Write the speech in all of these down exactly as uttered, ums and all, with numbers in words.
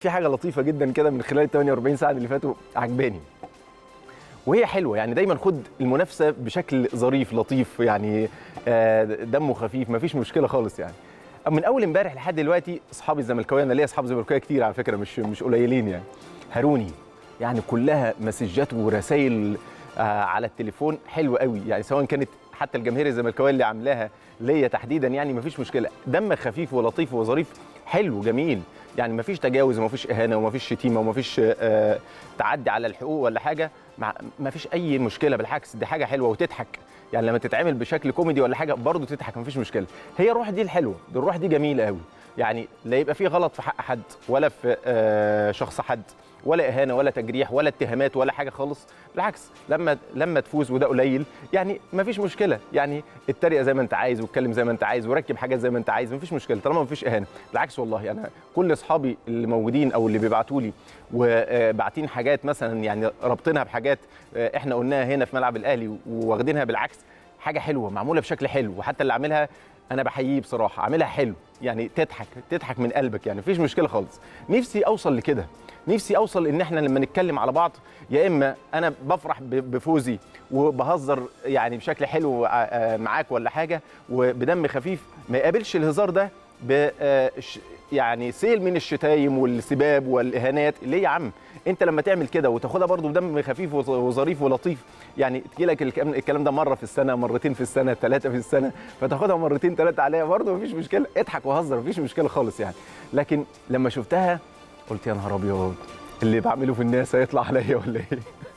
في حاجه لطيفه جدا كده من خلال ال ثمانية وأربعين ساعه اللي فاتوا عجباني، وهي حلوه. يعني دايما خد المنافسه بشكل ظريف لطيف، يعني دمه خفيف، مفيش مشكله خالص. يعني من اول امبارح لحد دلوقتي اصحابي الزملكاويه، انا ليا اصحاب زملكاويه كتير على فكره، مش مش قليلين يعني، هاروني يعني كلها مسجات ورسائل على التليفون حلوه قوي. يعني سواء كانت حتى الجماهير الزملكاويه اللي عاملاها ليا تحديدا، يعني مفيش مشكله، دم خفيف ولطيف وظريف حلو جميل. يعني مفيش تجاوز ومفيش اهانه ومفيش شتيمه ومفيش آه تعدي على الحقوق ولا حاجه، مفيش اي مشكله، بالعكس دي حاجه حلوه وتضحك. يعني لما تتعمل بشكل كوميدي ولا حاجه برضه تضحك، مفيش مشكله. هي الروح دي الحلوه، دي الروح دي جميله قوي. يعني لا يبقى في غلط في حق حد ولا في آه شخص حد، ولا اهانه ولا تجريح ولا اتهامات ولا حاجه خالص. بالعكس لما لما تفوز وده قليل يعني مفيش مشكله. يعني اتريق زي ما انت عايز واتكلم زي ما انت عايز وركب حاجات زي ما انت عايز، مفيش مشكله طالما مفيش اهانه. بالعكس والله انا كل اصحابي اللي موجودين او اللي بيبعتوا لي وباعتين حاجات مثلا، يعني رابطينها بحاجات احنا قلناها هنا في ملعب الاهلي وواخدينها بالعكس، حاجه حلوه معموله بشكل حلو، وحتى اللي عاملها انا بحييه بصراحه، عاملها حلو يعني تضحك تضحك من قلبك، يعني مفيش مشكله خالص. نفسي اوصل لكده، نفسي اوصل ان احنا لما نتكلم على بعض، يا اما انا بفرح بفوزي وبهزر يعني بشكل حلو معاك ولا حاجه وبدم خفيف، ما يقابلش الهزار ده ب يعني سيل من الشتايم والسباب والاهانات. ليه يا عم؟ انت لما تعمل كده وتاخدها برضو بدم خفيف وظريف ولطيف، يعني تجي لك الكلام ده مره في السنه، مرتين في السنه، ثلاثه في السنه، فتاخدها مرتين ثلاثه عليها برضو مفيش مشكله، اضحك وهزر مفيش مشكله خالص يعني. لكن لما شفتها قلت يا نهار ابيض، اللي بعمله في الناس هيطلع عليا ولا ايه؟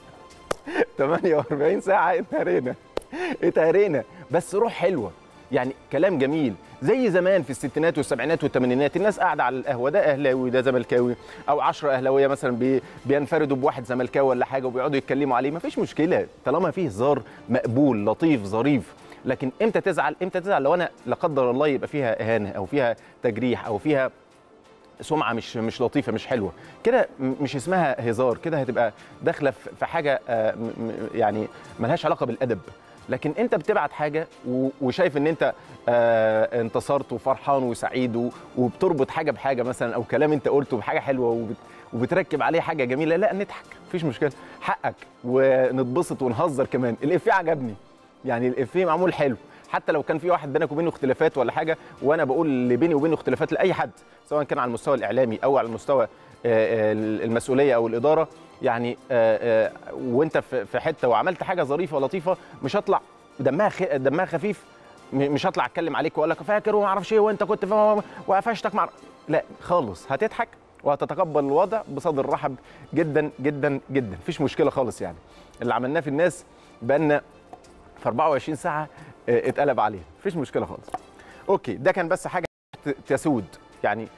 ثمانية وأربعين ساعه اتهرينا اتهرينا، بس روح حلوه، يعني كلام جميل زي زمان في الستينات والسبعينات والثمانينات. الناس قاعده على القهوه، ده اهلاوي وده زملكاوي، او عشرة اهلاويه مثلا بي بينفردوا بواحد زملكاوي ولا حاجه وبيقعدوا يتكلموا عليه، مفيش مشكله طالما فيه هزار مقبول لطيف ظريف. لكن امتى تزعل؟ امتى تزعل لو انا لا قدر الله يبقى فيها اهانه او فيها تجريح او فيها سمعه مش مش لطيفه مش حلوه كده، مش اسمها هزار كده، هتبقى داخله في حاجه يعني ملهاش علاقه بالادب. لكن انت بتبعت حاجه وشايف ان انت آه انتصرت وفرحان وسعيد وبتربط حاجه بحاجه مثلا، او كلام انت قلته بحاجه حلوه وبتركب عليه حاجه جميله، لا نضحك مفيش مشكله، حقك ونتبسط ونهزر كمان. الافيه عجبني، يعني الافيه معمول حلو، حتى لو كان في واحد بينك وبينه اختلافات ولا حاجه، وانا بقول اللي بيني وبينه اختلافات لاي حد سواء كان على المستوى الاعلامي او على المستوى المسؤوليه او الاداره، يعني وانت في حته وعملت حاجه ظريفه ولطيفه، مش هطلع دمها دمها خفيف، مش هطلع اتكلم عليك واقول لك فاكر وما اعرفش ايه وانت كنت وقفشتك مع، لا خالص، هتضحك وهتتقبل الوضع بصدر رحب جدا جدا جدا، مفيش مشكله خالص. يعني اللي عملناه في الناس بقالنا في أربعة وعشرين ساعه اتقلب عليه، مفيش مشكله خالص. اوكي، ده كان بس حاجه تسود، يعني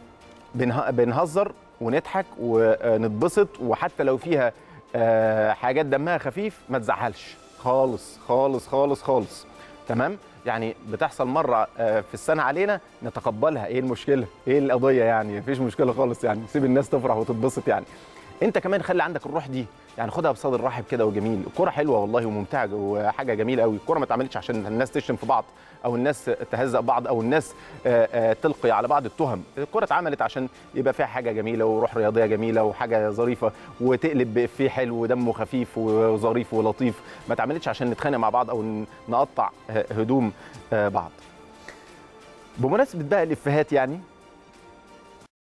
بنهزر ونضحك ونتبسط، وحتى لو فيها حاجات دمها خفيف ما تزعلش خالص خالص خالص خالص، تمام؟ يعني بتحصل مره في السنه علينا نتقبلها، ايه المشكله؟ ايه القضيه يعني؟ مفيش مشكله خالص، يعني سيب الناس تفرح وتتبسط. يعني انت كمان خلي عندك الروح دي، يعني خدها بصدر رحب كده وجميل. الكوره حلوه والله وممتعه وحاجه جميله قوي. الكوره ما اتعملتش عشان الناس تشتم في بعض او الناس تهزق بعض او الناس تلقي على بعض التهم. الكوره اتعملت عشان يبقى فيها حاجه جميله وروح رياضيه جميله وحاجه ظريفه وتقلب بإفيه حلو ودمه خفيف وظريف ولطيف. ما اتعملتش عشان نتخانق مع بعض او نقطع هدوم بعض. بمناسبه بقى الافيهات، يعني